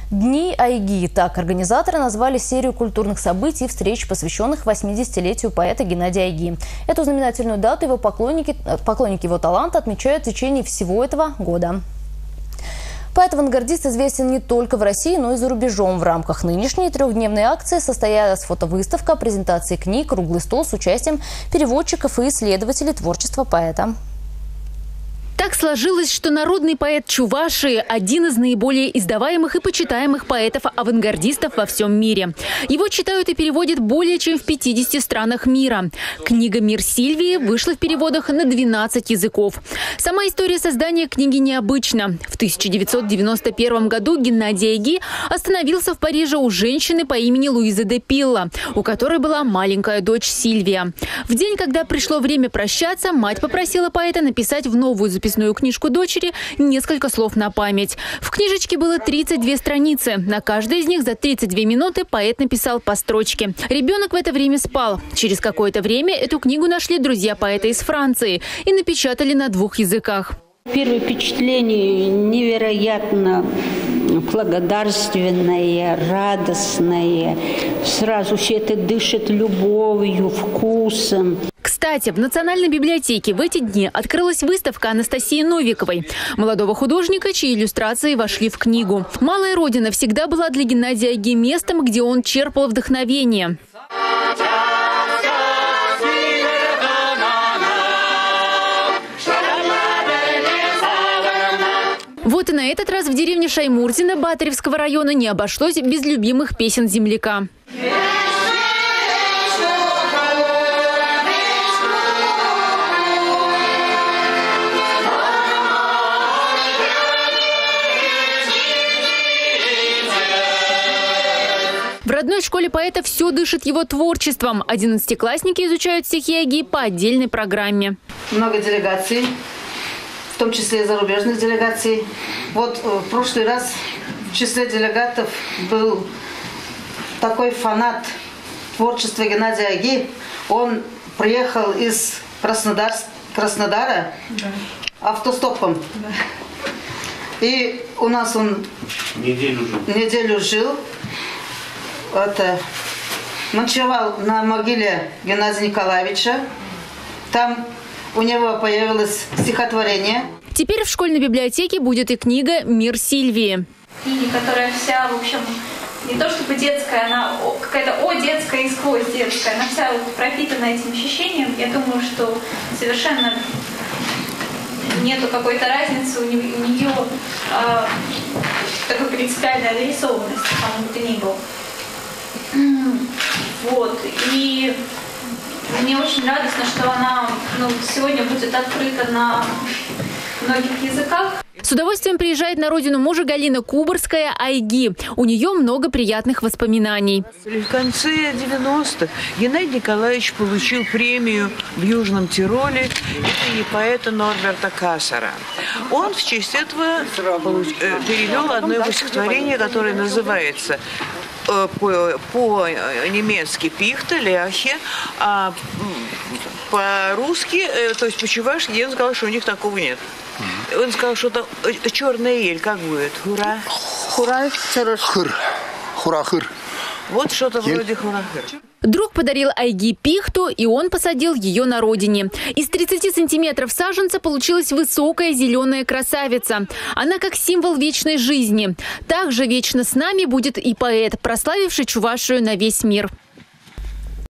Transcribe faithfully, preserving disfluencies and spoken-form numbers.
Дни Айги. Так организаторы назвали серию культурных событий и встреч, посвященных восьмидесятилетию поэта Геннадия Айги. Эту знаменательную дату его поклонники, поклонники его таланта отмечают в течение всего этого года. Поэт-авангардист известен не только в России, но и за рубежом. В рамках нынешней трехдневной акции состоялась фотовыставка, презентации книг, круглый стол с участием переводчиков и исследователей творчества поэта. Так сложилось, что народный поэт Чувашии – один из наиболее издаваемых и почитаемых поэтов-авангардистов во всем мире. Его читают и переводят более чем в пятидесяти странах мира. Книга «Мир Сильвии» вышла в переводах на двенадцать языков. Сама история создания книги необычна. В тысяча девятьсот девяносто первом году Геннадий Айги остановился в Париже у женщины по имени Луиза де Пилла, у которой была маленькая дочь Сильвия. В день, когда пришло время прощаться, мать попросила поэта написать в новую записную книжку дочери несколько слов на память. В книжечке было тридцать две страницы. На каждой из них за тридцать две минуты поэт написал по строчке. Ребенок в это время спал. Через какое-то время эту книгу нашли друзья поэта из Франции и напечатали на двух языках. Первое впечатление невероятно благодарственное, радостное. Сразу все это дышит любовью, вкусом. Кстати, в Национальной библиотеке в эти дни открылась выставка Анастасии Новиковой, молодого художника, чьи иллюстрации вошли в книгу. «Малая Родина» всегда была для Геннадия Айги местом, где он черпал вдохновение. Вот и на этот раз в деревне Шаймурзино Батаревского района не обошлось без любимых песен земляка. В родной школе поэта все дышит его творчеством. Одиннадцатиклассники изучают стихи Айги по отдельной программе. Много делегаций, в том числе и зарубежных делегаций. Вот в прошлый раз в числе делегатов был такой фанат творчества Геннадия Айги. Он приехал из Краснодар, Краснодара да. автостопом. Да. И у нас он неделю жил. Неделю жил. Это, ночевал на могиле Геннадия Николаевича. Там у него появилось стихотворение. Теперь в школьной библиотеке будет и книга «Мир Сильвии». Книга, которая вся, в общем, не то чтобы детская, она какая-то о детская и сквозь детская. Она вся пропитана этим ощущением. Я думаю, что совершенно нету какой-то разницы у нее, у нее э, такой принципиальной адресованности, кому бы то ни было. Вот. И мне очень радостно, что она ну, сегодня будет открыта на многих языках. С удовольствием приезжает на родину мужа Галина Кубарская Айги. У нее много приятных воспоминаний. В конце девяностых Геннадий Николаевич получил премию в Южном Тироле имени поэта Норберта Кассера. Он в честь этого получ... перевел одно его стихотворение, которое называется по-немецки «Пихта», «Ляхи», а по-русски, то есть по-чувашски, я сказала, что у них такого нет. Он сказал, что это черная ель, как будет? Хура? Хура? Хыр. Хура-хыр. Вот что-то вроде хура-хыр. Друг подарил Айги пихту, и он посадил ее на родине. Из тридцати сантиметров саженца получилась высокая зеленая красавица. Она как символ вечной жизни. Также вечно с нами будет и поэт, прославивший Чувашию на весь мир.